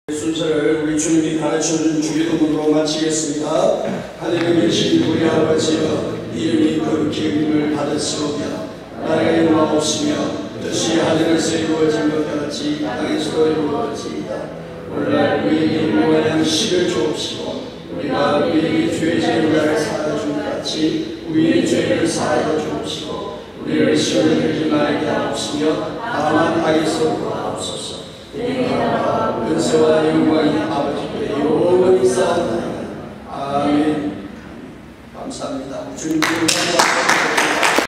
순서를 우리 주님이 가르쳐준 주기도문으로 마치겠습니다. 하늘에 계신 우리 아버지여, 이름이 거룩히 여김을 받으시오며 나라의 나옵시며 뜻이 하늘에서 이루어진 것 같이 땅에서도 이루어지이다. 오늘날 우리에게 무한 양식을 주옵시고 우리가 우리에게 죄 지은 자를 사하여 준 같이 우리의 죄를 사하여 주옵시고 우리를 시험에 들지 말게 하옵시며 다만 악에서 구하옵소서. 내가 은혜와 영광이 아버지께 영원히 쌓아나이다. 아멘. 감사합니다. 주님 감사합니다.